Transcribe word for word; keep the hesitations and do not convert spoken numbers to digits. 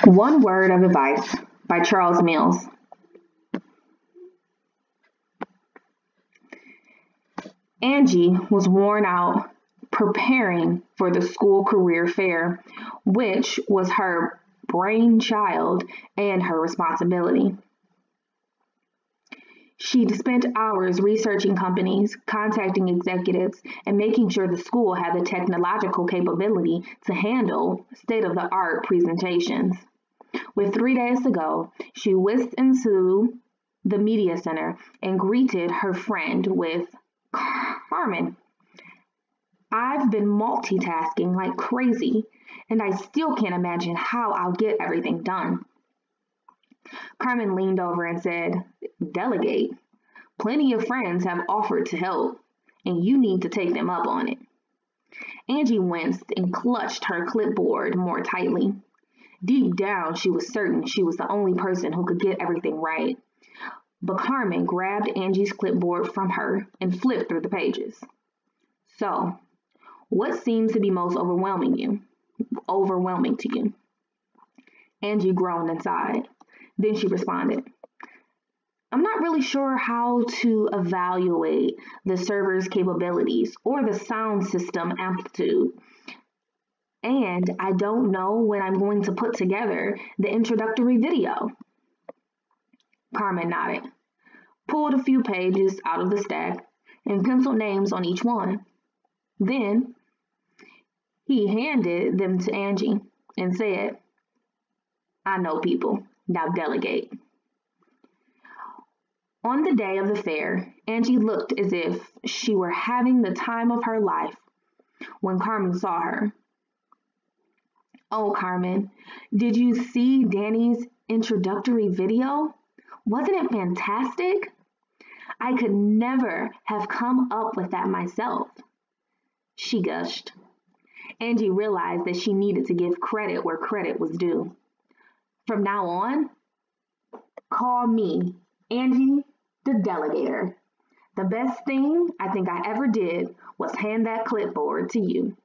One Word of Advice by Charles Mills. Angie was worn out preparing for the school career fair, which was her brainchild and her responsibility. She'd spent hours researching companies, contacting executives, and making sure the school had the technological capability to handle state-of-the-art presentations. With three days to go, she whisked into the media center and greeted her friend with, "Carmen, I've been multitasking like crazy, and I still can't imagine how I'll get everything done." Carmen leaned over and said, "Delegate. Plenty of friends have offered to help, and you need to take them up on it." Angie winced and clutched her clipboard more tightly. Deep down, she was certain she was the only person who could get everything right. But Carmen grabbed Angie's clipboard from her and flipped through the pages. "So, what seems to be most overwhelming you? Overwhelming to you?" Angie groaned inside. Then she responded, "I'm not really sure how to evaluate the server's capabilities or the sound system amplitude. And I don't know when I'm going to put together the introductory video." Carmen nodded, pulled a few pages out of the stack, and penciled names on each one. Then he handed them to Angie and said, "I know people. Now delegate." On the day of the fair, Angie looked as if she were having the time of her life when Carmen saw her. "Oh, Carmen, did you see Danny's introductory video? Wasn't it fantastic? I could never have come up with that myself," she gushed. Angie realized that she needed to give credit where credit was due. "From now on, call me Angie the Delegator. The best thing I think I ever did was hand that clipboard to you."